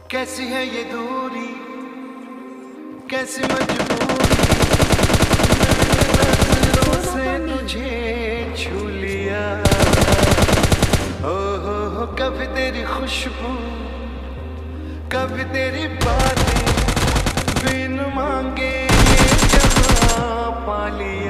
कैसी है ये दूरी, कैसी मजबूरी, नजरों से तुझे छू लिया। हो कभी तेरी खुशबू, कभी तेरी बातें, बिन मांगे ये जहां पा लिया।